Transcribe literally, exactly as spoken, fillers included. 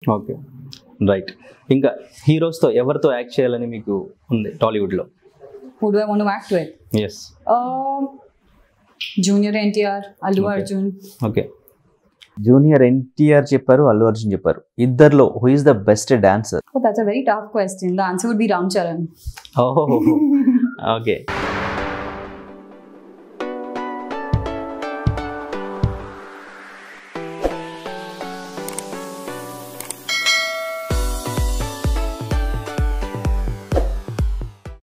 Okay, right. ఇంకా హీరోస్తో ఎవరితో act చేయాలని మీకు ఉంది టాలీవుడ్లో? Who do I want to act with? Yes. Uh, Junior N T R, Allu Okay. Arjun. Okay. Junior NTR చెప్పారు, అల్లు అర్జున్ చెప్పారు. ఇద్దర్లో who is the best dancer? Oh, that's a very tough question. The answer would be Ram Charan. ఓహో, okay.